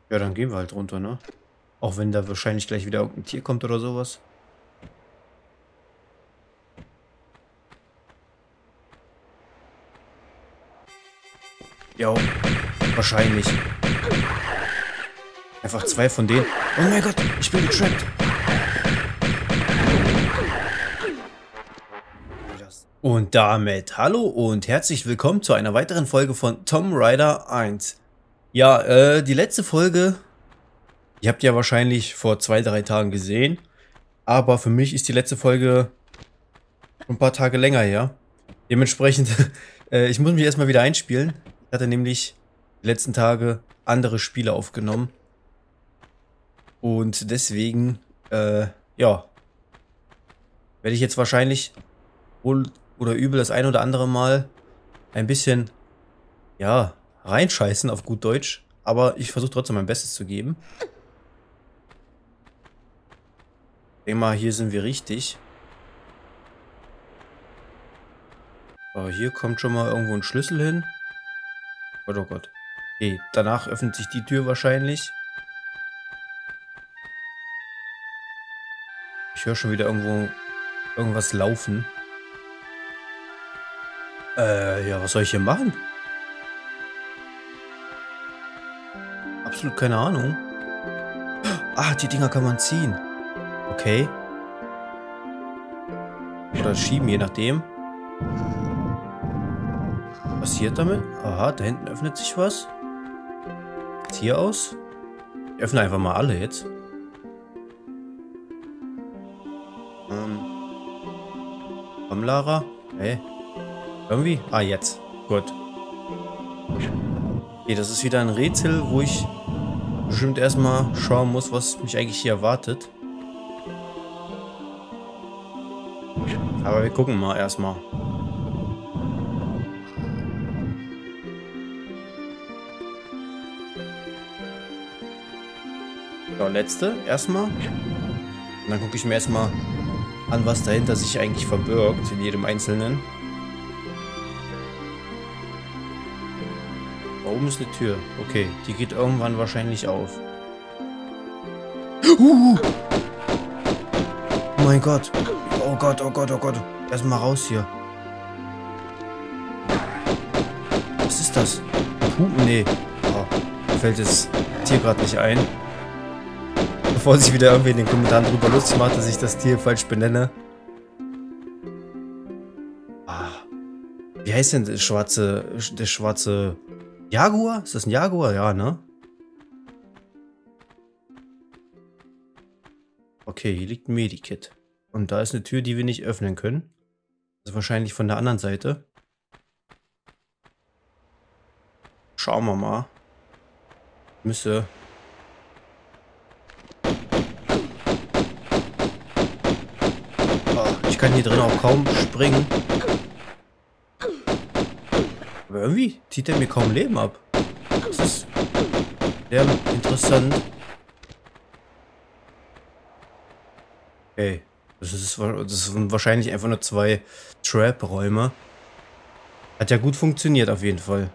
Ja, dann gehen wir halt runter, ne? Auch wenn da wahrscheinlich gleich wieder irgendein Tier kommt oder sowas. Ja, wahrscheinlich. Einfach zwei von denen. Oh mein Gott, ich bin getrappt. Und damit hallo und herzlich willkommen zu einer weiteren Folge von Tomb Raider 1. Ja, die letzte Folge, ihr habt ja wahrscheinlich vor 2, 3 Tagen gesehen. Aber für mich ist die letzte Folge ein paar Tage länger her. Dementsprechend, ich muss mich erstmal wieder einspielen. Ich hatte nämlich die letzten Tage andere Spiele aufgenommen. Und deswegen, ja, werde ich jetzt wahrscheinlich wohl oder übel das ein oder andere Mal ein bisschen, ja, reinscheißen auf gut Deutsch. Aber ich versuche trotzdem mein Bestes zu geben. Ich denke mal, hier sind wir richtig. Hier kommt schon mal irgendwo ein Schlüssel hin. Gott, oh Gott. Okay, danach öffnet sich die Tür wahrscheinlich. Ich höre schon wieder irgendwas laufen. Ja, was soll ich hier machen? Absolut keine Ahnung. Ah, die Dinger kann man ziehen. Okay. Oder schieben, je nachdem. Was passiert damit? Aha, da hinten öffnet sich was. Sieht hier aus? Ich öffne einfach mal alle jetzt. Komm, Lara. Hey. Irgendwie? Ah, jetzt. Gut. Okay, das ist wieder ein Rätsel, wo ich bestimmt erstmal schauen muss, was mich eigentlich hier erwartet. Aber wir gucken mal erstmal. So, letzte erstmal. Und dann gucke ich mir erstmal an, was dahinter sich eigentlich verbirgt, in jedem einzelnen. Da oben ist eine Tür. Okay, die geht irgendwann wahrscheinlich auf. Oh mein Gott. Oh Gott, oh Gott, oh Gott. Erstmal raus hier. Was ist das? Pupen? Nee. Oh, mir fällt das Tier gerade nicht ein. Bevor sich wieder irgendwie in den Kommentaren drüber lustig macht, dass ich das Tier falsch benenne. Ah. Wie heißt denn der schwarze Jaguar? Ist das ein Jaguar? Ja, ne? Okay, hier liegt ein Medikit. Und da ist eine Tür, die wir nicht öffnen können. Das ist wahrscheinlich von der anderen Seite. Schauen wir mal. Müsste... Ich kann hier drin auch kaum springen. Aber irgendwie zieht er mir kaum Leben ab. Das ist sehr interessant. Okay. Das sind wahrscheinlich einfach nur 2 Trap-Räume. Hat ja gut funktioniert auf jeden Fall.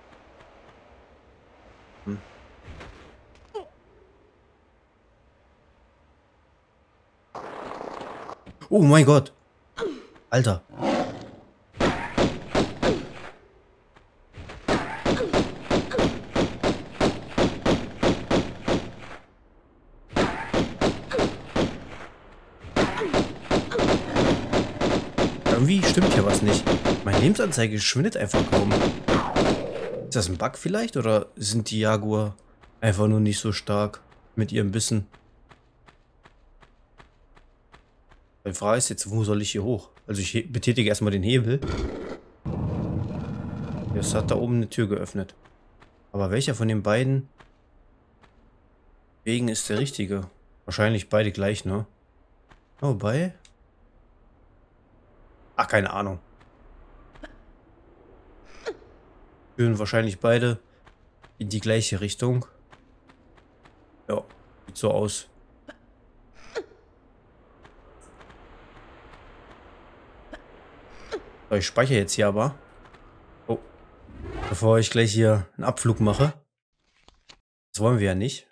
Oh mein Gott. Alter. Irgendwie stimmt hier was nicht. Meine Lebensanzeige schwindet einfach kaum. Ist das ein Bug vielleicht? Oder sind die Jaguar einfach nur nicht so stark mit ihrem Bissen? Die Frage ist jetzt, wo soll ich hier hoch? Also ich betätige erstmal den Hebel. Jetzt hat da oben eine Tür geöffnet. Aber welcher von den beiden Wegen ist der richtige? Wahrscheinlich beide gleich, ne? Oh, bei? Ach, keine Ahnung. Führen wahrscheinlich beide in die gleiche Richtung. Ja, sieht so aus. So, ich speichere jetzt hier aber. Oh. Bevor ich gleich hier einen Abflug mache. Das wollen wir ja nicht.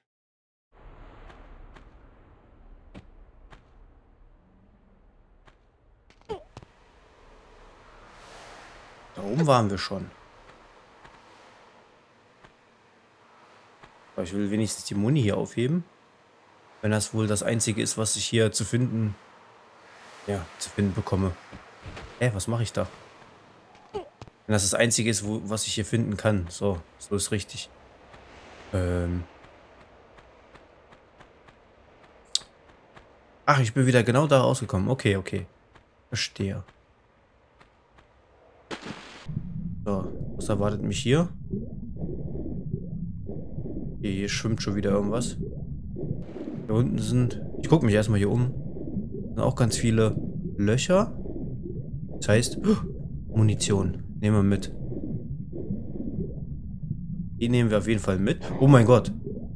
Da oben waren wir schon. Aber ich will wenigstens die Muni hier aufheben. Wenn das wohl das Einzige ist, was ich hier zu finden bekomme. Was mache ich da? Wenn das das Einzige ist, was ich hier finden kann. So ist richtig. Ach, ich bin wieder genau da rausgekommen. Okay. Verstehe. So, was erwartet mich hier? Hier schwimmt schon wieder irgendwas. Da unten sind... Ich gucke mich erstmal hier um. Sind auch ganz viele Löcher. Das heißt... Munition. Nehmen wir mit. Die nehmen wir auf jeden Fall mit. Oh mein Gott.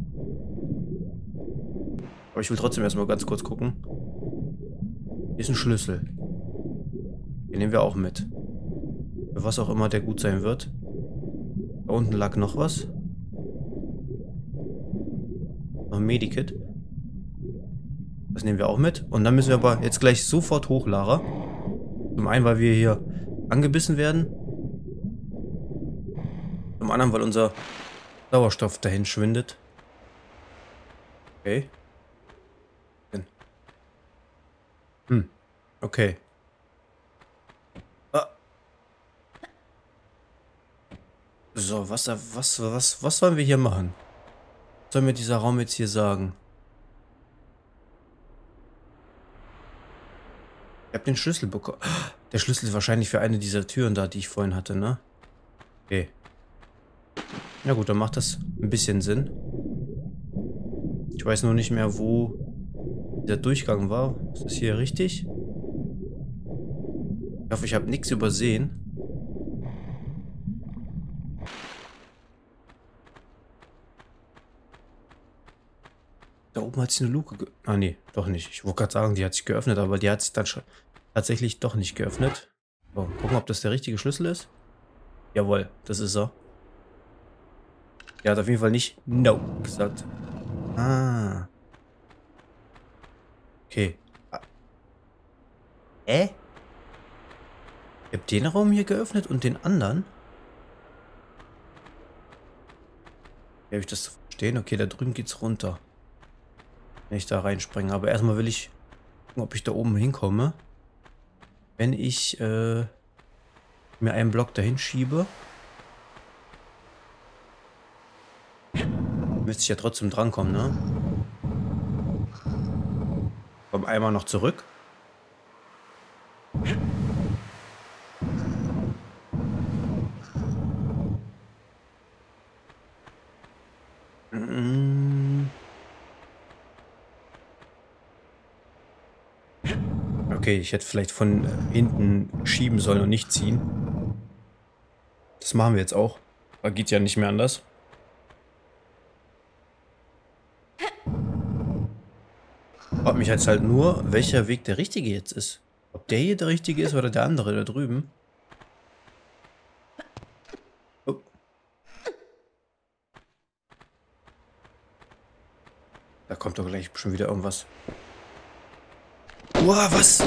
Aber ich will trotzdem erstmal ganz kurz gucken. Hier ist ein Schlüssel. Den nehmen wir auch mit. Für was auch immer der gut sein wird. Da unten lag noch was. Noch ein Medikit. Das nehmen wir auch mit. Und dann müssen wir aber jetzt gleich sofort hoch, Lara. Zum einen, weil wir hier angebissen werden. Zum anderen, weil unser Sauerstoff dahin schwindet. Okay. Okay. Ah. So, was sollen wir hier machen? Was soll mir dieser Raum jetzt hier sagen? Ich habe den Schlüssel bekommen. Der Schlüssel ist wahrscheinlich für eine dieser Türen da, die ich vorhin hatte, ne? Okay. Na gut, dann macht das ein bisschen Sinn. Ich weiß nur nicht mehr, wo der Durchgang war. Ist das hier richtig? Ich hoffe, ich habe nichts übersehen. Da oben hat sich eine Luke Ah, nee, doch nicht. Ich wollte gerade sagen, die hat sich geöffnet, aber die hat sich dann schon tatsächlich doch nicht geöffnet. So, gucken, ob das der richtige Schlüssel ist. Jawohl, das ist er. Der hat auf jeden Fall nicht No gesagt. Ah. Okay. Ich habe den Raum hier geöffnet und den anderen. Wie habe ich das zu verstehen? Okay, da drüben geht's runter. Wenn ich da reinspringe. Aber erstmal will ich gucken, ob ich da oben hinkomme. Wenn ich mir einen Block dahin schiebe. Müsste ich ja trotzdem drankommen, ne? Komm einmal noch zurück. Okay, ich hätte vielleicht von hinten schieben sollen und nicht ziehen. Das machen wir jetzt auch. Aber geht ja nicht mehr anders. Frag mich jetzt halt nur, welcher Weg der richtige jetzt ist. Ob der hier der richtige ist oder der andere da drüben. Oh. Da kommt doch gleich schon wieder irgendwas. Wow, was?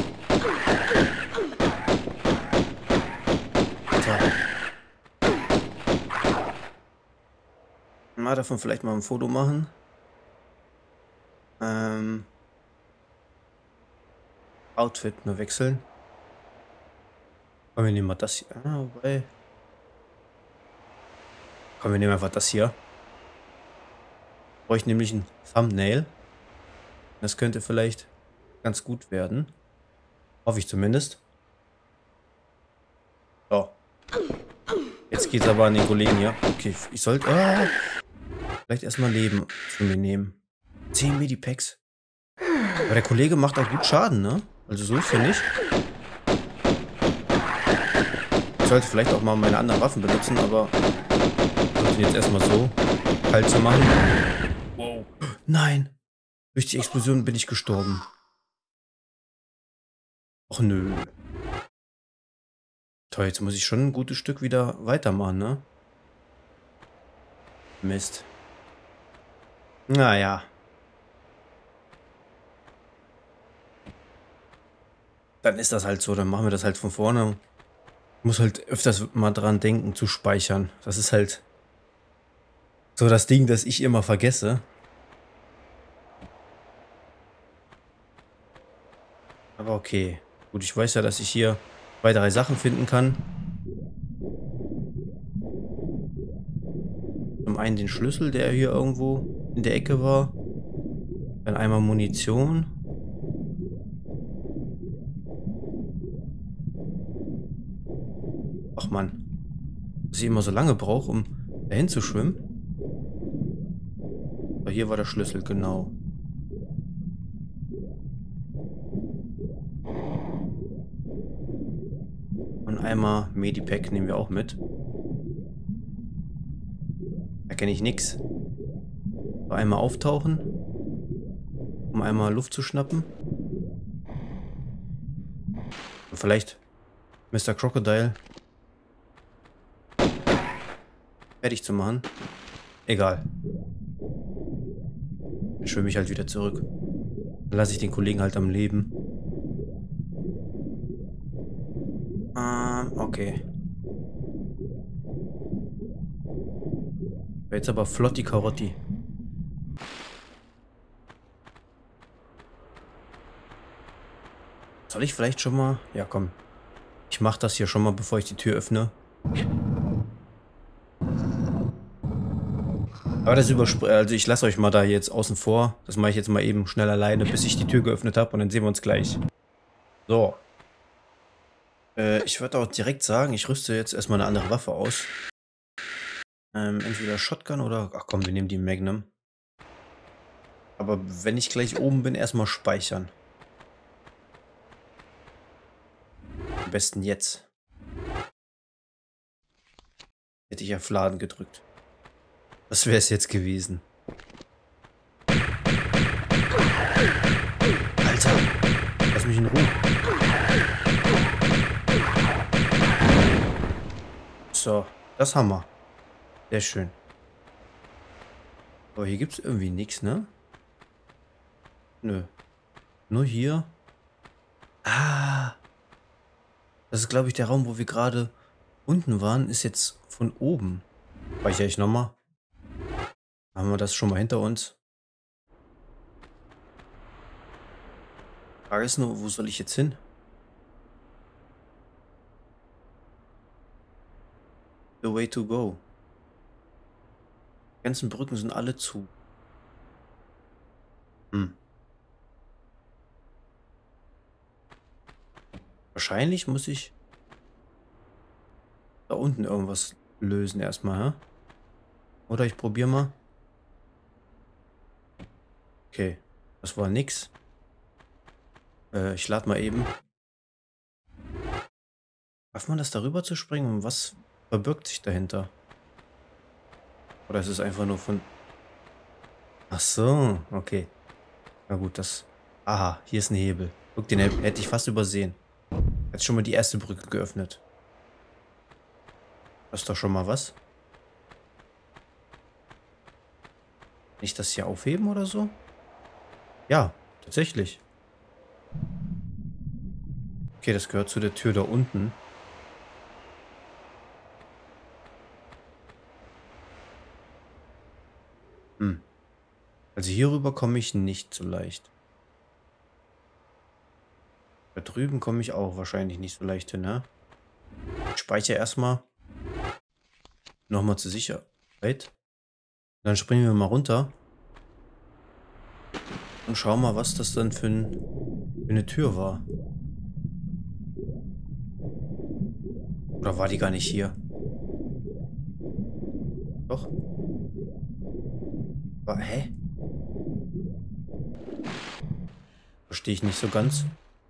Mal davon vielleicht mal ein Foto machen. Outfit nur wechseln. Komm, wir nehmen mal das hier. Wobei. Komm, wir nehmen einfach das hier. Brauche ich nämlich ein Thumbnail. Das könnte vielleicht ganz gut werden. Hoffe ich zumindest. So. Jetzt geht's aber an den Kollegen hier. Okay, ich sollte vielleicht erstmal Leben für mich nehmen. 10 Medipacks. Aber der Kollege macht auch gut Schaden, ne? Also so ist er nicht. Ich sollte vielleicht auch mal meine anderen Waffen benutzen, aber ich versuche jetzt erstmal so kalt zu machen. Wow. Nein. Durch die Explosion bin ich gestorben. Och nö. Toll, jetzt muss ich schon ein gutes Stück wieder weitermachen, ne? Mist. Naja. Dann ist das halt so, dann machen wir das halt von vorne. Ich muss halt öfters mal dran denken, zu speichern. Das ist halt so das Ding, das ich immer vergesse. Aber okay. Gut, ich weiß ja, dass ich hier 2, 3 Sachen finden kann. Zum einen den Schlüssel, der hier irgendwo in der Ecke war. Dann einmal Munition. Ach man, dass ich immer so lange brauche, um dahin zu schwimmen. Aber hier war der Schlüssel, genau. Und einmal Medipack nehmen wir auch mit. Da kenne ich nichts. So, einmal auftauchen, um einmal Luft zu schnappen. Und vielleicht Mr. Crocodile fertig zu machen. Egal. Dann schwimme ich halt wieder zurück. Dann lasse ich den Kollegen halt am Leben. Okay. Jetzt aber flott die Karotti. Soll ich vielleicht schon mal... Ja, komm. Ich mache das hier schon mal, bevor ich die Tür öffne. Aber das also ich lasse euch mal da jetzt außen vor. Das mache ich jetzt mal eben schnell alleine, bis ich die Tür geöffnet habe. Und dann sehen wir uns gleich. So. Ich würde auch direkt sagen, ich rüste jetzt erstmal eine andere Waffe aus. Entweder Shotgun oder... Ach komm, wir nehmen die Magnum. Aber wenn ich gleich oben bin, erstmal speichern. Am besten jetzt. Hätte ich auf Laden gedrückt. Das wäre es jetzt gewesen. Alter, lass mich in Ruhe. So, das haben wir. Sehr schön. Aber hier gibt es irgendwie nichts, ne? Nö. Nur hier. Ah. Das ist, glaube ich, der Raum, wo wir gerade unten waren, ist jetzt von oben. Speichere ich nochmal. Haben wir das schon mal hinter uns? Frage ist nur, wo soll ich jetzt hin? The way to go. Die ganzen Brücken sind alle zu. Wahrscheinlich muss ich da unten irgendwas lösen erstmal, hä? Oder ich probiere mal. Okay, das war nix. Ich lade mal eben. Darf man das darüber zu springen? Und was verbirgt sich dahinter? Oder ist es einfach nur von... Ach so, okay. Na gut, das... Aha, hier ist ein Hebel. Guck, den hätte ich fast übersehen. Jetzt schon mal die erste Brücke geöffnet. Das ist doch schon mal was. Nicht das hier aufheben oder so? Ja, tatsächlich. Okay, das gehört zu der Tür da unten. Also hierüber komme ich nicht so leicht. Da drüben komme ich auch wahrscheinlich nicht so leicht hin, ne? Ich speichere erstmal. Nochmal zur Sicherheit. Dann springen wir mal runter. Und schauen mal, was das dann für eine Tür war. Oder war die gar nicht hier? Doch. Aber, hä? Verstehe ich nicht so ganz.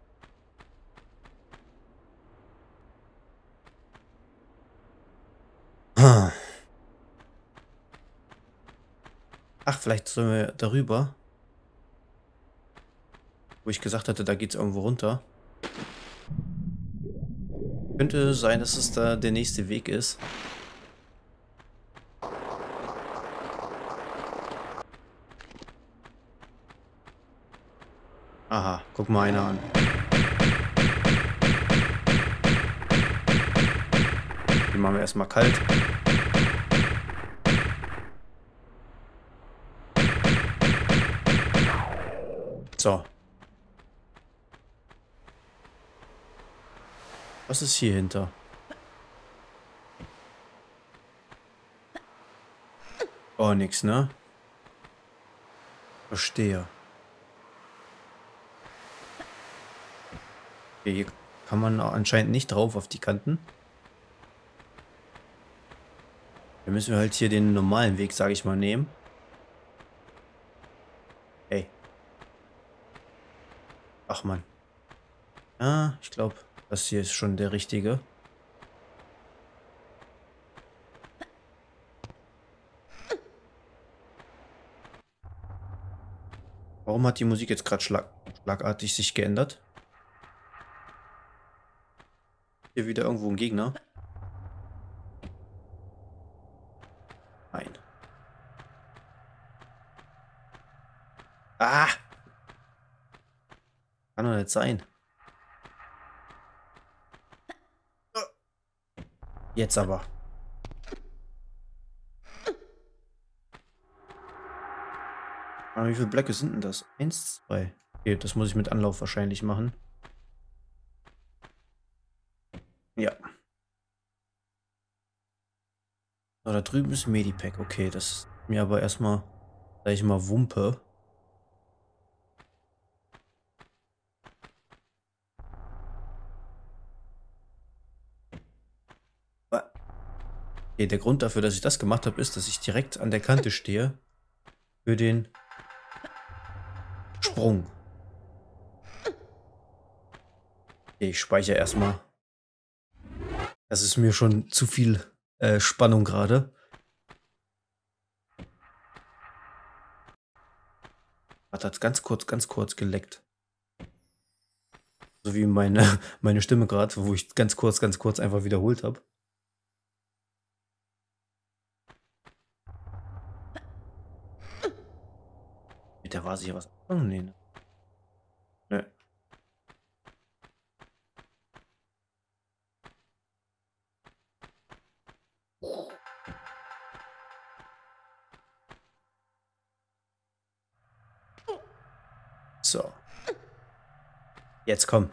Ach, vielleicht sollen wir darüber. Wo ich gesagt hatte, da geht es irgendwo runter. Könnte sein, dass es da der nächste Weg ist. Aha, guck mal einer an. Die machen wir erstmal kalt. So. Was ist hier hinter? Oh, nix, ne? Verstehe. Okay, hier kann man anscheinend nicht drauf auf die Kanten. Dann müssen wir halt hier den normalen Weg, sage ich mal, nehmen. Hey. Ach man. Ah, ich glaube, das hier ist schon der richtige. Warum hat die Musik jetzt gerade schlagartig sich geändert? Hier wieder irgendwo ein Gegner. Nein. Ah! Kann doch nicht sein. Jetzt aber. Aber wie viele Blöcke sind denn das? 1, 2. Okay, das muss ich mit Anlauf wahrscheinlich machen. Ja. So, da drüben ist Medipack. Okay, das ist mir aber erstmal, sag ich mal, Wumpe. Okay, der Grund dafür, dass ich das gemacht habe, ist, dass ich direkt an der Kante stehe. Für den Sprung. Okay, ich speichere erstmal. Das ist mir schon zu viel Spannung gerade. Hat ganz kurz geleckt. So wie meine Stimme gerade, wo ich ganz kurz einfach wiederholt habe. Mit der Vase hier was? Oh, nee. Nö. So. Jetzt komm.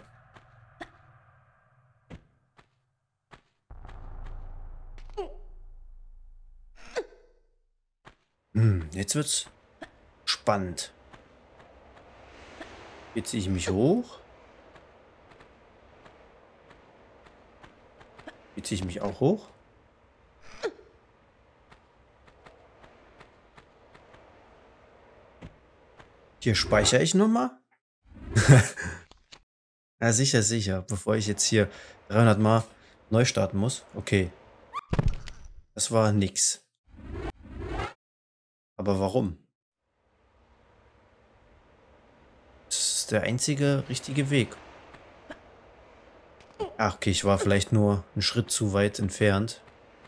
Jetzt wird's spannend. Jetzt ziehe ich mich hoch. Jetzt ziehe ich mich auch hoch. Hier speichere ich nochmal. Ja, sicher, sicher. Bevor ich jetzt hier 300 Mal neu starten muss. Okay. Das war nix. Aber warum? Das ist der einzige richtige Weg. Ach, okay, ich war vielleicht nur einen Schritt zu weit entfernt.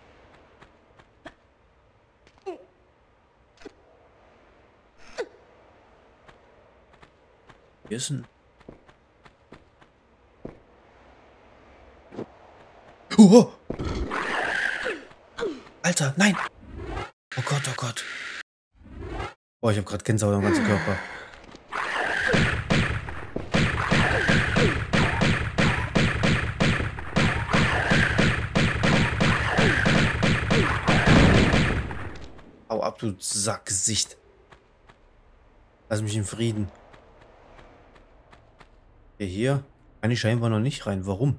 Hier ist ein... Oh! Alter, nein! Oh Gott, oh Gott. Boah, ich habe gerade Gänsehaut am ganzen Körper. Hau ab, du Sackgesicht. Lass mich in Frieden. Hier kann ich scheinbar noch nicht rein. Warum?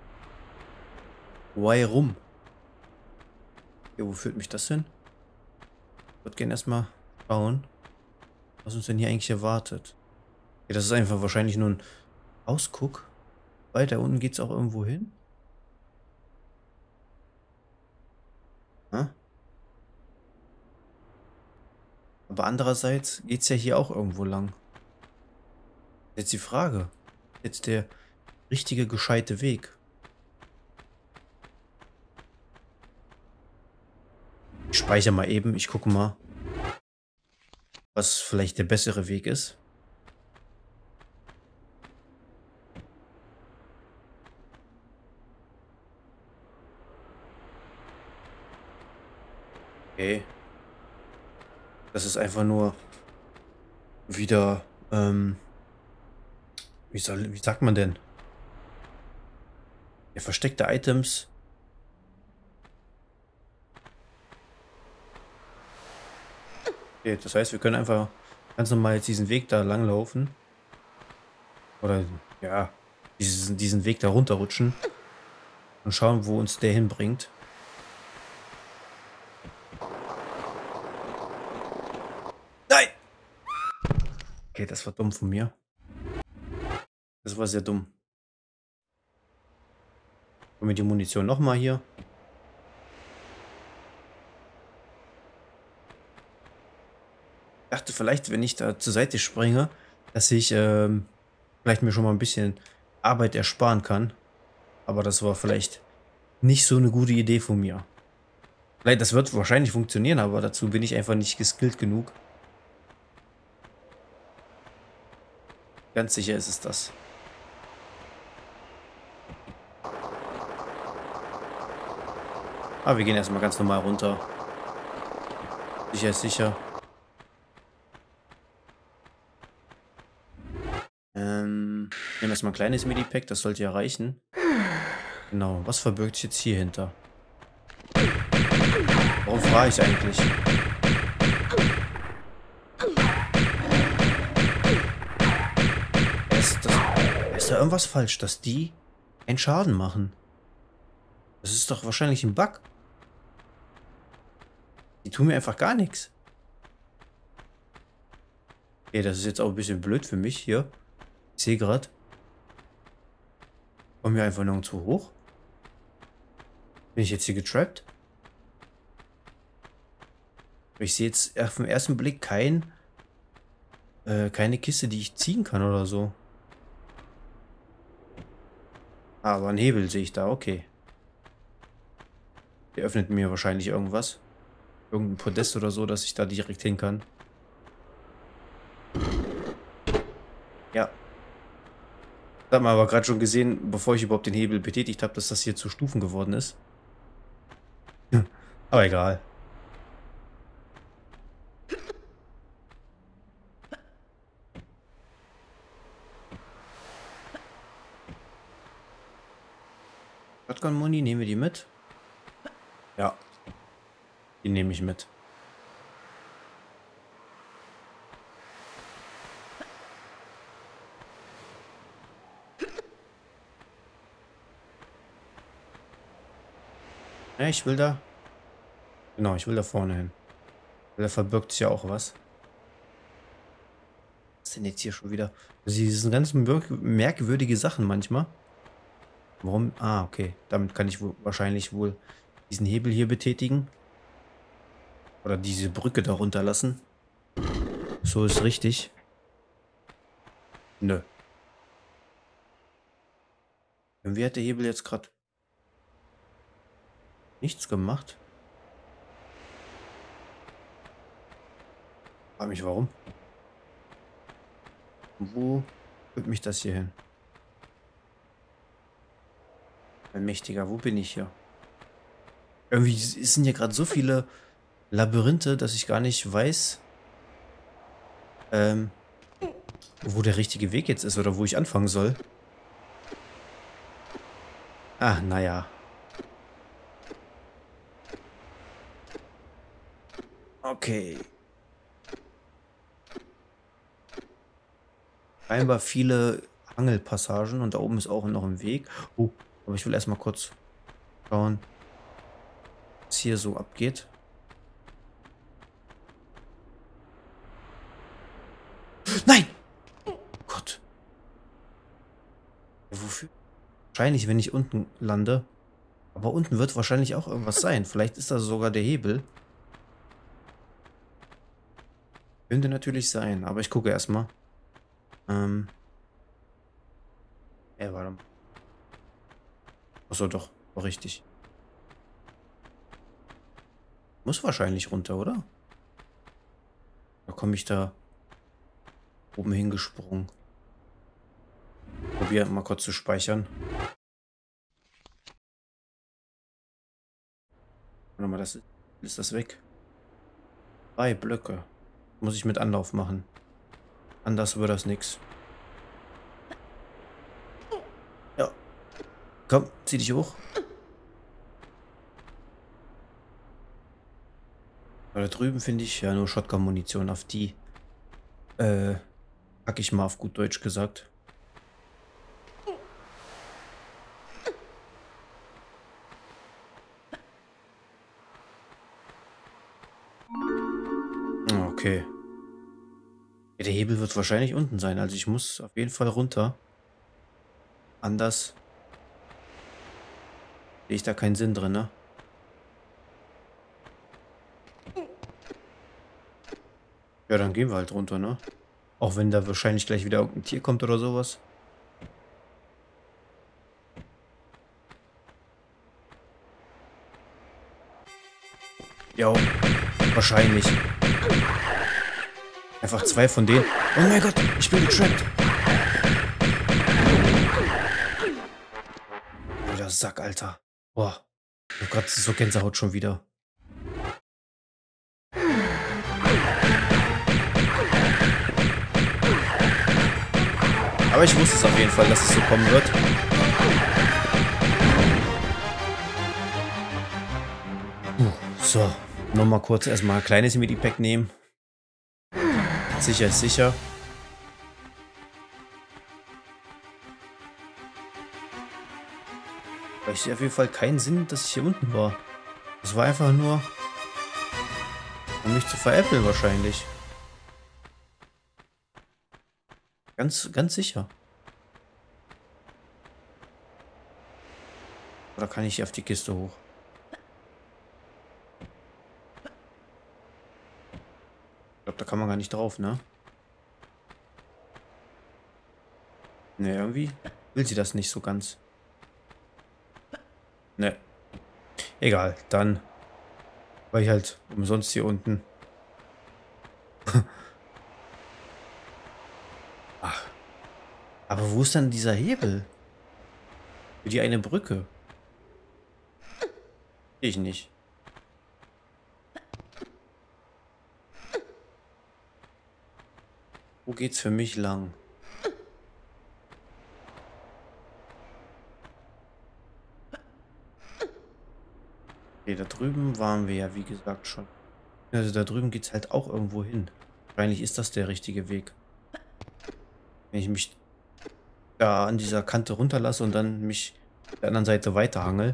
Warum? Ja, wo führt mich das hin? Ich würde gerne erstmal schauen, was uns denn hier eigentlich erwartet. Okay, das ist einfach wahrscheinlich nur ein Ausguck. Weiter unten geht es auch irgendwo hin. Aber andererseits geht es ja hier auch irgendwo lang. Jetzt die Frage. Jetzt der richtige, gescheite Weg. Ich speichere mal eben. Ich gucke mal, was vielleicht der bessere Weg ist. Okay. Das ist einfach nur wieder, wie sagt man denn? Ja, versteckte Items. Okay, das heißt, wir können einfach ganz normal jetzt diesen Weg da lang laufen. Oder, ja, diesen Weg da runterrutschen. Und schauen, wo uns der hinbringt. Nein! Okay, das war dumm von mir. Das war sehr dumm. Holen wir die Munition nochmal hier. Ich dachte vielleicht, wenn ich da zur Seite springe, dass ich vielleicht mir schon mal ein bisschen Arbeit ersparen kann. Aber das war vielleicht nicht so eine gute Idee von mir. Vielleicht, das wird wahrscheinlich funktionieren, aber dazu bin ich einfach nicht geskillt genug. Ganz sicher ist es das. Aber wir gehen erstmal ganz normal runter. Sicher ist sicher. Nehmen wir erstmal ein kleines Medipack, das sollte ja reichen. Genau, was verbirgt sich jetzt hier hinter? Warum frage ich eigentlich? Ist da irgendwas falsch, dass die einen Schaden machen? Das ist doch wahrscheinlich ein Bug. Die tun mir einfach gar nichts. Okay, das ist jetzt auch ein bisschen blöd für mich hier. Ich sehe gerade. Kommen wir einfach nirgendwo hoch? Bin ich jetzt hier getrappt? Ich sehe jetzt auf den ersten Blick keine Kiste, die ich ziehen kann oder so. Aber einen Hebel sehe ich da, okay. Der öffnet mir wahrscheinlich irgendwas. Irgendein Podest oder so, dass ich da direkt hin kann. Ja. Das hat man aber gerade schon gesehen, bevor ich überhaupt den Hebel betätigt habe, dass das hier zu Stufen geworden ist. Aber egal. Shotgun-Muni, nehmen wir die mit? Ja. Die nehme ich mit. Ja, ich will da. Genau, ich will da vorne hin. Da verbirgt sich ja auch was. Was ist denn jetzt hier schon wieder? Sie sind ganz merkwürdige Sachen manchmal. Warum? Ah, okay. Damit kann ich wahrscheinlich wohl diesen Hebel hier betätigen. Oder diese Brücke da runterlassen. So ist richtig. Nö. Irgendwie hat der Hebel jetzt gerade nichts gemacht. Frag mich warum. Wo führt mich das hier hin? Ein Mächtiger, wo bin ich hier? Irgendwie sind hier gerade so viele Labyrinthe, dass ich gar nicht weiß, wo der richtige Weg jetzt ist oder wo ich anfangen soll. Ah, naja. Okay. Scheinbar viele Angelpassagen und da oben ist auch noch ein Weg. Oh, aber ich will erstmal kurz schauen, was hier so abgeht. Nein! Oh Gott. Wofür? Wahrscheinlich, wenn ich unten lande. Aber unten wird wahrscheinlich auch irgendwas sein. Vielleicht ist das sogar der Hebel. Könnte natürlich sein, aber ich gucke erstmal. Ja, warte mal. Achso, doch. War richtig. Muss wahrscheinlich runter, oder? Da komme ich da oben hingesprungen. Probier mal kurz zu speichern. Warte mal, ist das weg? 3 Blöcke. Muss ich mit Anlauf machen. Anders wird das nichts. Ja. Komm, zieh dich hoch. Da drüben finde ich ja nur Shotgun-Munition. Auf die pack ich mal auf gut Deutsch gesagt. Okay. Ja, der Hebel wird wahrscheinlich unten sein. Also ich muss auf jeden Fall runter. Anders sehe ich da keinen Sinn drin, ne? Ja, dann gehen wir halt runter, ne? Auch wenn da wahrscheinlich gleich wieder irgendein Tier kommt oder sowas. Ja, wahrscheinlich. Einfach 2 von denen. Oh mein Gott, ich bin getrappt. Alter Sack, Alter. Boah. Ich hab grad so Gänsehaut schon wieder. Aber ich wusste es auf jeden Fall, dass es so kommen wird. So, nochmal kurz erstmal ein kleines Medipack nehmen. Sicher ist sicher. Aber ich sehe auf jeden Fall keinen Sinn, dass ich hier unten war. Das war einfach nur, um mich zu veräppeln wahrscheinlich. Ganz sicher. Oder kann ich hier auf die Kiste hoch? Ich glaube, da kann man gar nicht drauf, ne? Ne, irgendwie will sie das nicht so ganz. Ne. Egal, dann war ich halt umsonst hier unten. Ach. Aber wo ist dann dieser Hebel? Für die eine Brücke. Ich nicht. Wo geht's für mich lang? Okay, da drüben waren wir ja, wie gesagt, schon. Also da drüben geht's halt auch irgendwo hin. Wahrscheinlich ist das der richtige Weg. Wenn ich mich da an dieser Kante runterlasse und dann mich auf der anderen Seite weiterhangel.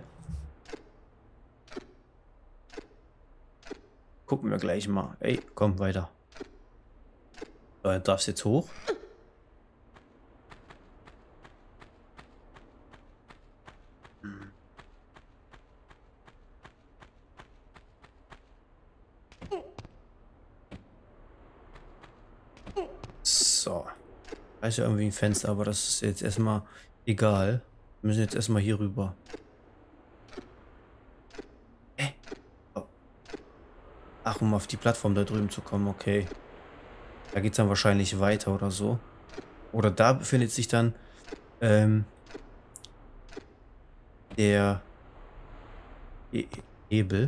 Gucken wir gleich mal. Ey, komm, weiter. So, du darfst jetzt hoch. So. Da ist ja irgendwie ein Fenster, aber das ist jetzt erstmal egal. Wir müssen jetzt erstmal hier rüber. Oh. Ach, um auf die Plattform da drüben zu kommen, okay. Da geht es dann wahrscheinlich weiter oder so. Oder da befindet sich dann der Hebel.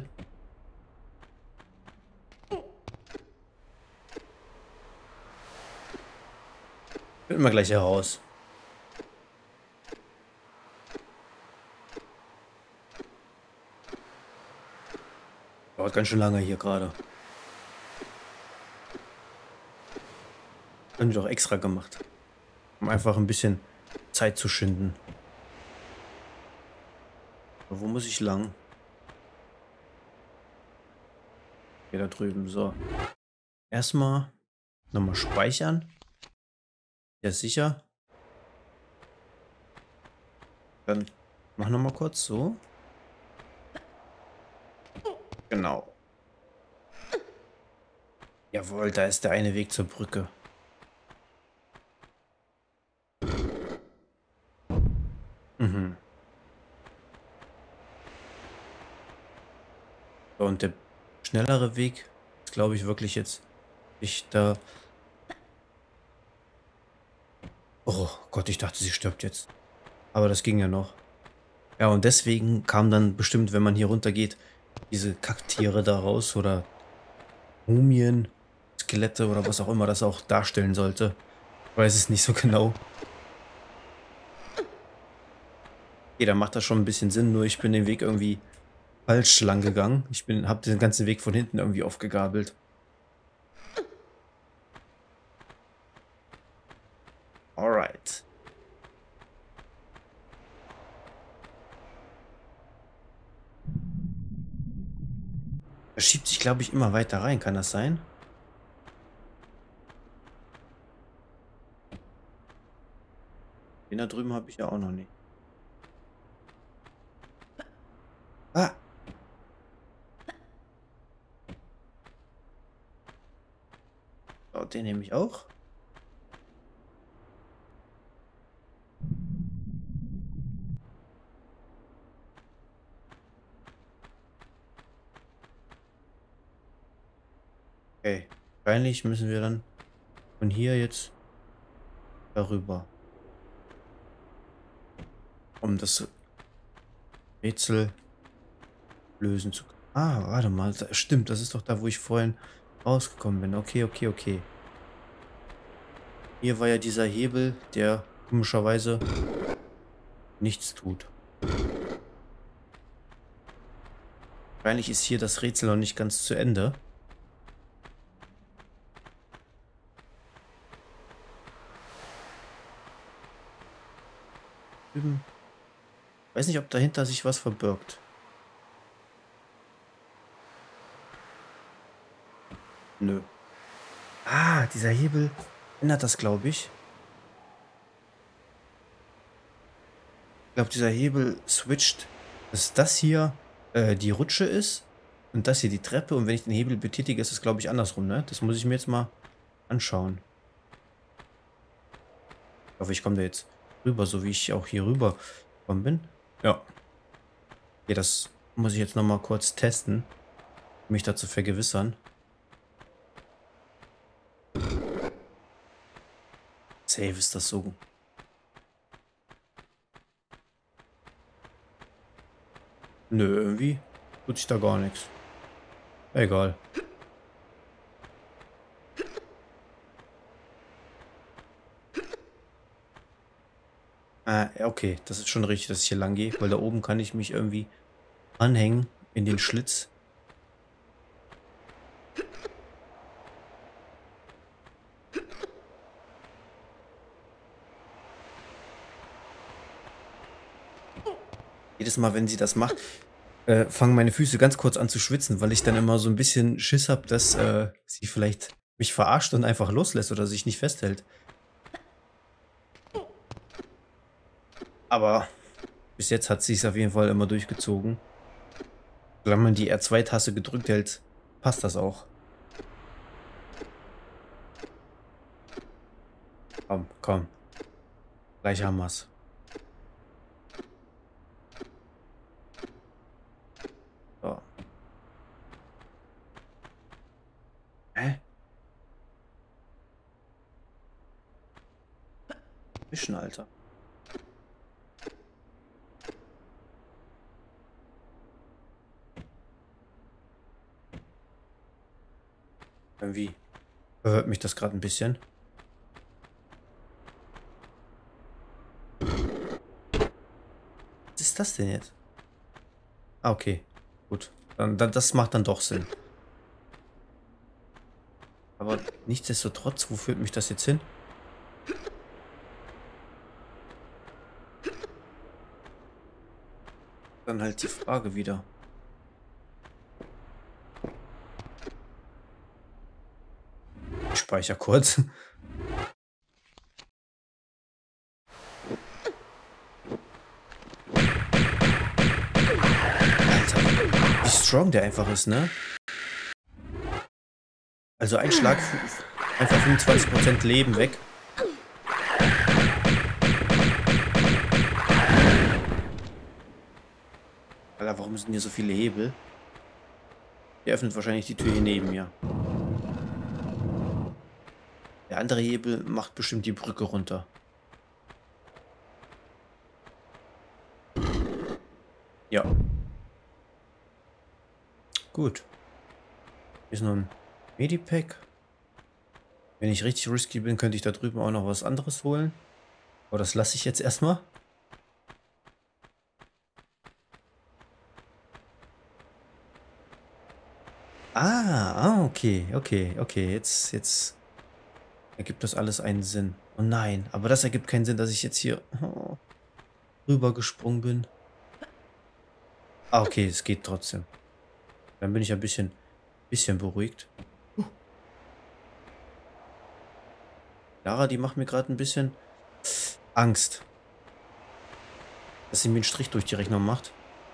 Finden wir gleich heraus. Dauert ganz schön lange hier gerade. Haben wir doch extra gemacht. Um einfach ein bisschen Zeit zu schinden. Aber wo muss ich lang? Hier da drüben, so. Erstmal nochmal speichern. Ja, sicher. Dann mach nochmal kurz so. Genau. Jawohl, da ist der eine Weg zur Brücke. Mhm. So, und der schnellere Weg ist, glaube ich, wirklich jetzt nicht da. Oh Gott, ich dachte, sie stirbt jetzt. Aber das ging ja noch. Ja, und deswegen kam dann bestimmt, wenn man hier runter geht, diese Kacktiere da raus oder Mumien, Skelette oder was auch immer das auch darstellen sollte. Ich weiß es nicht so genau. Okay, dann macht das schon ein bisschen Sinn, nur ich bin den Weg irgendwie falsch lang gegangen. Habe den ganzen Weg von hinten irgendwie aufgegabelt. Alright. Er schiebt sich, glaube ich, immer weiter rein. Kann das sein? Den da drüben habe ich ja auch noch nicht. Ah! Oh, den nehme ich auch. Okay. Wahrscheinlich müssen wir dann von hier jetzt darüber. Um das Rätsel lösen zu können. Ah, warte mal. Stimmt, das ist doch da, wo ich vorhin rausgekommen bin. Okay, okay, okay. Hier war ja dieser Hebel, der komischerweise nichts tut. Wahrscheinlich ist hier das Rätsel noch nicht ganz zu Ende. Ich weiß nicht, ob dahinter sich was verbirgt. Nö. Ah, dieser Hebel ändert das, glaube ich. Ich glaube, dieser Hebel switcht, dass das hier die Rutsche ist und das hier die Treppe. Und wenn ich den Hebel betätige, ist es, glaube ich, andersrum, ne? Das muss ich mir jetzt mal anschauen. Ich hoffe, ich komme da jetzt rüber, so wie ich auch hier rüber gekommen bin. Ja. Okay, das muss ich jetzt nochmal kurz testen, um mich dazu vergewissern. Safe ist das so. Nö, irgendwie tut sich da gar nichts. Egal. Ah, okay, das ist schon richtig, dass ich hier lang gehe, weil da oben kann ich mich irgendwie anhängen in den Schlitz. Jedes Mal, wenn sie das macht, fangen meine Füße ganz kurz an zu schwitzen, weil ich dann immer so ein bisschen Schiss habe, dass sie vielleicht mich verarscht und einfach loslässt oder sich nicht festhält. Aber bis jetzt hat sie es auf jeden Fall immer durchgezogen. Solange man die R2-Taste gedrückt hält, passt das auch. Komm, komm. Gleich haben wir's. So. Hä? Wischen, Alter. Irgendwie verwirrt mich das gerade ein bisschen. Was ist das denn jetzt? Ah, okay. Gut. Dann, das macht dann doch Sinn. Aber nichtsdestotrotz, wo führt mich das jetzt hin? Dann halt die Frage wieder. Ich speichere kurz. Alter, wie strong der einfach ist, ne? Also ein Schlag, einfach 25% Leben weg. Alter, warum sind hier so viele Hebel? Der öffnet wahrscheinlich die Tür hier neben mir. Der andere Hebel macht bestimmt die Brücke runter. Ja. Gut. Ist nun Medipack. Wenn ich richtig risky bin, könnte ich da drüben auch noch was anderes holen. Aber das lasse ich jetzt erstmal. Okay. Jetzt ergibt das alles einen Sinn. Oh nein, aber das ergibt keinen Sinn, dass ich jetzt hier rüber gesprungen bin. Ah, okay, es geht trotzdem. Dann bin ich ein bisschen beruhigt. Lara, die macht mir gerade ein bisschen Angst. Dass sie mir einen Strich durch die Rechnung macht.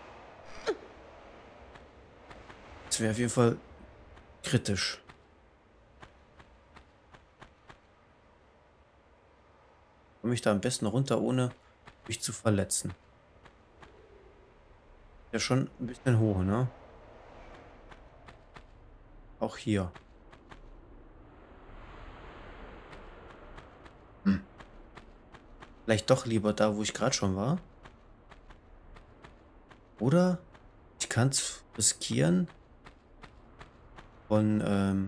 Das wäre auf jeden Fall kritisch. Komme ich da am besten runter, ohne mich zu verletzen. Ja, schon ein bisschen hoch, ne? Auch hier. Vielleicht doch lieber da, wo ich gerade schon war. Oder ich kann es riskieren, von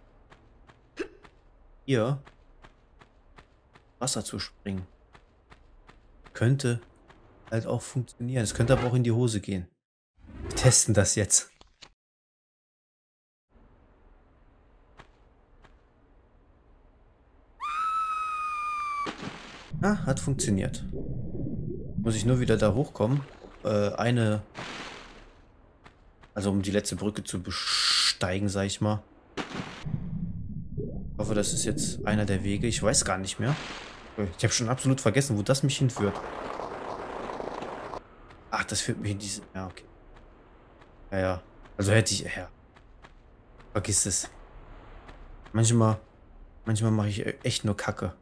hier Wasser zu springen. Könnte halt auch funktionieren. Es könnte aber auch in die Hose gehen. Wir testen das jetzt. Ah, hat funktioniert. Muss ich nur wieder da hochkommen. Also um die letzte Brücke zu besteigen, sag ich mal. Ich hoffe, das ist jetzt einer der Wege. Ich weiß gar nicht mehr. Ich habe schon absolut vergessen, wo das mich hinführt. Ach, das führt mich in diese... Ja, okay. Ja. Also hätte ich... Ja. Vergiss es. Manchmal mache ich echt nur Kacke.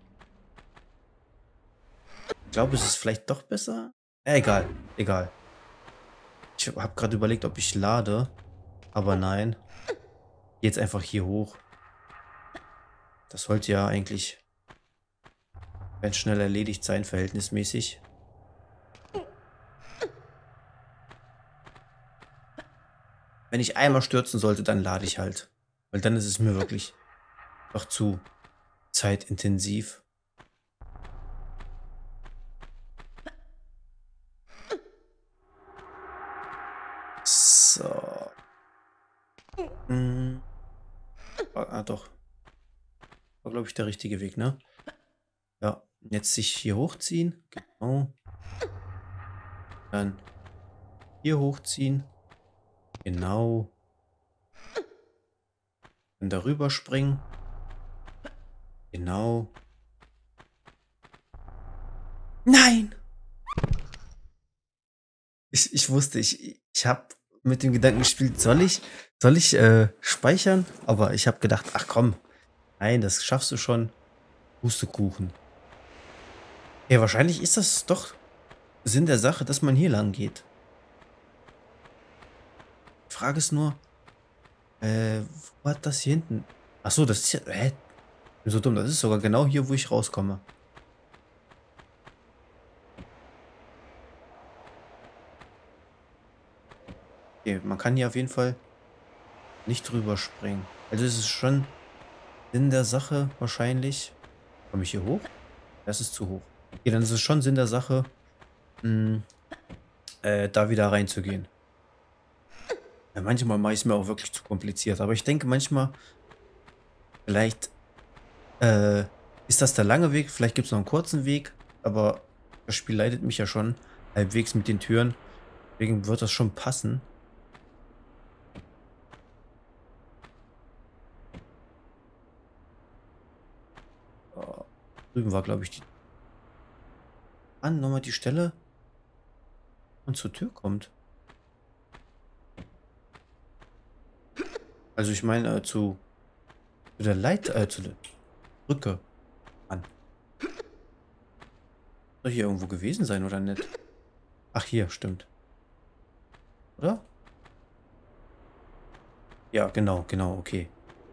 Ich glaube, es ist vielleicht doch besser. Egal. Ich habe gerade überlegt, ob ich lade. Aber nein. Jetzt einfach hier hoch. Das sollte ja eigentlich ganz schnell erledigt sein, verhältnismäßig. Wenn ich einmal stürzen sollte, dann lade ich halt. Weil dann ist es mir wirklich doch zu zeitintensiv. So. Ah, doch. War, glaube ich, der richtige Weg, ne? Ja. Jetzt sich hier hochziehen. Genau. Dann hier hochziehen. Genau. Dann darüber springen. Genau. Nein! Ich wusste, ich habe mit dem Gedanken gespielt, soll ich speichern? Aber ich habe gedacht, ach komm, nein, das schaffst du schon. Pustekuchen. Ja, wahrscheinlich ist das doch Sinn der Sache, dass man hier lang geht. Die Frage ist nur, wo hat das hier hinten? Ach so, das ist ja, Ich bin so dumm, das ist sogar genau hier, wo ich rauskomme. Okay, man kann hier auf jeden Fall nicht drüber springen. Also es ist schon Sinn der Sache wahrscheinlich. Komme ich hier hoch? Das ist zu hoch. Okay, dann ist es schon Sinn der Sache, da wieder reinzugehen. Ja, manchmal mache ich es mir auch wirklich zu kompliziert. Aber ich denke manchmal, vielleicht ist das der lange Weg. Vielleicht gibt es noch einen kurzen Weg. Aber das Spiel leitet mich ja schon halbwegs mit den Türen. Deswegen wird das schon passen. Oh, drüben war, glaube ich, die... nochmal die Stelle und zur Tür kommt. Also ich meine zu der zu der Brücke. Mann. Soll hier irgendwo gewesen sein oder nicht? Ach hier, stimmt. Oder? Ja, genau, okay.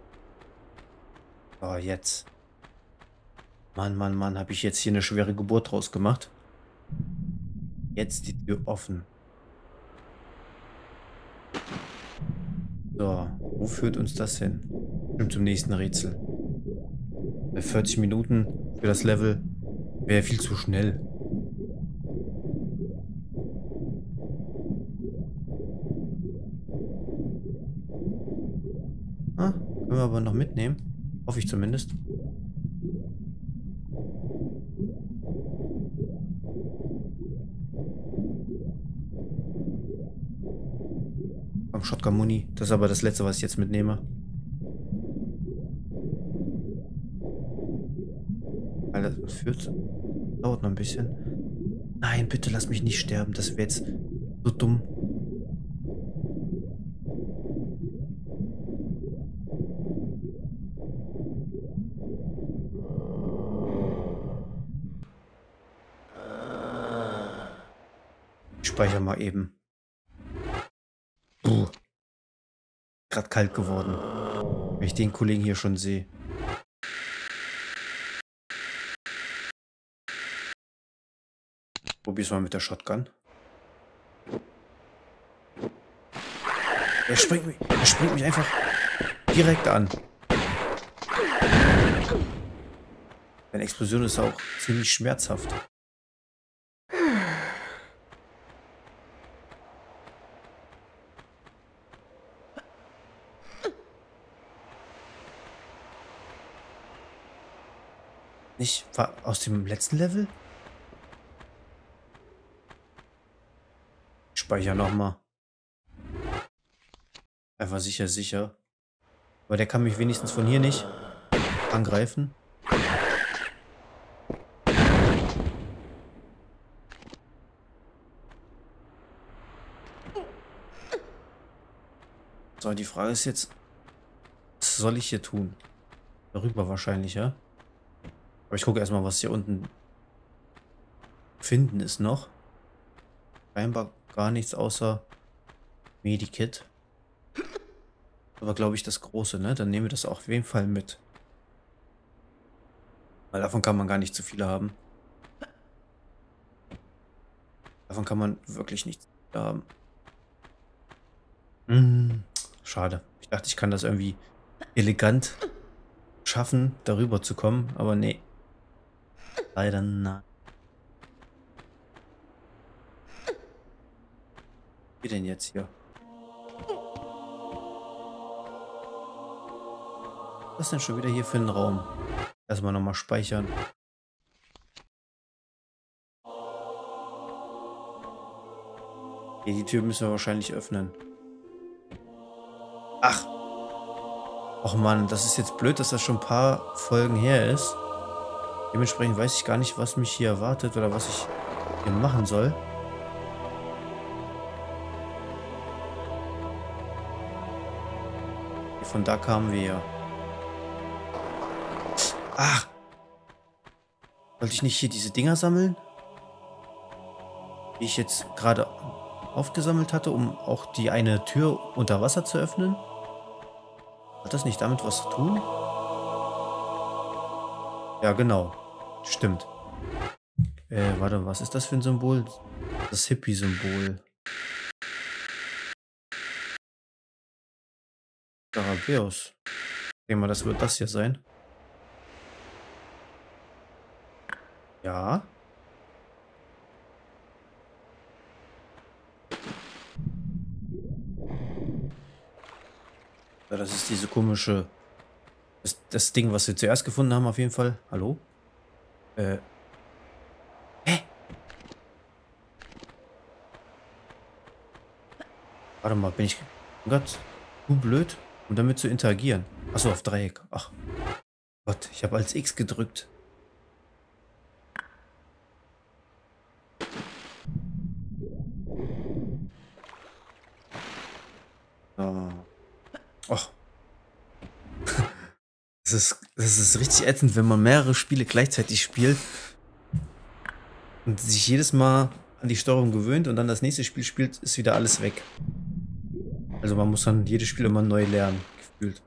Oh, jetzt. Mann, habe ich jetzt hier eine schwere Geburt draus gemacht. Jetzt die Tür offen. So, wo führt uns das hin? Stimmt, zum nächsten Rätsel. Bei 40 Minuten für das Level wäre viel zu schnell. Ah, können wir aber noch mitnehmen. Hoffe ich zumindest. Komm, Shotgun Muni. Das ist aber das letzte, was ich jetzt mitnehme. Alter, das führt. Dauert noch ein bisschen. Nein, bitte lass mich nicht sterben. Das wäre jetzt so dumm. Ich speichere mal eben. Puh. Gerade kalt geworden. Wenn ich den Kollegen hier schon sehe. Probier's mal mit der Shotgun. Er springt mich einfach direkt an. Eine Explosion ist auch ziemlich schmerzhaft. Nicht? War aus dem letzten Level? Speicher nochmal. Einfach sicher. Aber der kann mich wenigstens von hier nicht angreifen. So, die Frage ist jetzt, was soll ich hier tun? Darüber wahrscheinlich, ja? Aber ich gucke erstmal, was hier unten finden ist noch. Scheinbar gar nichts außer Medikit. Aber glaube ich das große, ne? Dann nehmen wir das auch auf jeden Fall mit. Weil davon kann man gar nicht zu viele haben. Davon kann man wirklich nicht zu viele haben. Schade. Ich dachte, ich kann das irgendwie elegant schaffen, darüber zu kommen. Aber nee. Leider nein. Wie denn jetzt hier? Was ist denn schon wieder hier für ein Raum? Erstmal nochmal speichern. Okay, die Tür müssen wir wahrscheinlich öffnen. Ach. Och Mann, das ist jetzt blöd, dass das schon ein paar Folgen her ist. Dementsprechend weiß ich gar nicht, was mich hier erwartet oder was ich hier machen soll. Von da kamen wir ja. Ach! Wollte ich nicht hier diese Dinger sammeln? Die ich jetzt gerade aufgesammelt hatte, um auch die eine Tür unter Wasser zu öffnen? Hat das nicht damit was zu tun? Ja, genau. Stimmt. Warte, was ist das für ein Symbol? Das Hippie-Symbol. Garabeus. Ich denke mal, das wird das hier sein. Ja. Ja, das ist diese komische... Das Ding, was wir zuerst gefunden haben, auf jeden Fall. Hallo? Hä? Warte mal, bin ich... Oh Gott, zu blöd, um damit zu interagieren. Achso, auf Dreieck. Ach Gott, ich habe als X gedrückt. Oh. Och. Das ist richtig ätzend, wenn man mehrere Spiele gleichzeitig spielt und sich jedes Mal an die Steuerung gewöhnt und dann das nächste Spiel spielt, ist wieder alles weg. Also man muss dann jedes Spiel immer neu lernen, gefühlt.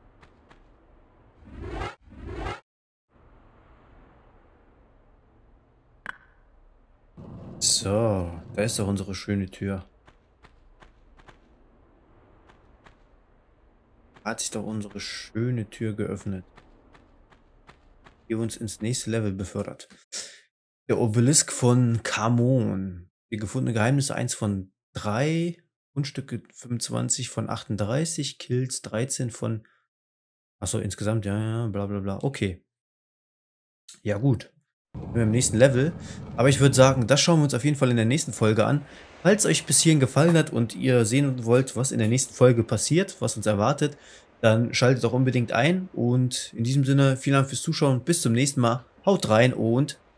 So, da ist doch unsere schöne Tür. hat sich doch unsere schöne Tür geöffnet, die uns ins nächste Level befördert. Der Obelisk von Khamon. Die gefundene Geheimnisse 1 von 3. Fundstücke 25 von 38. Kills 13 von... Achso, insgesamt, ja, bla bla bla. Okay. Ja, gut. Sind wir im nächsten Level. Aber ich würde sagen, das schauen wir uns auf jeden Fall in der nächsten Folge an. Falls euch bis hierhin gefallen hat und ihr sehen wollt, was in der nächsten Folge passiert, was uns erwartet, dann schaltet doch unbedingt ein. Und in diesem Sinne, vielen Dank fürs Zuschauen. Bis zum nächsten Mal. Haut rein und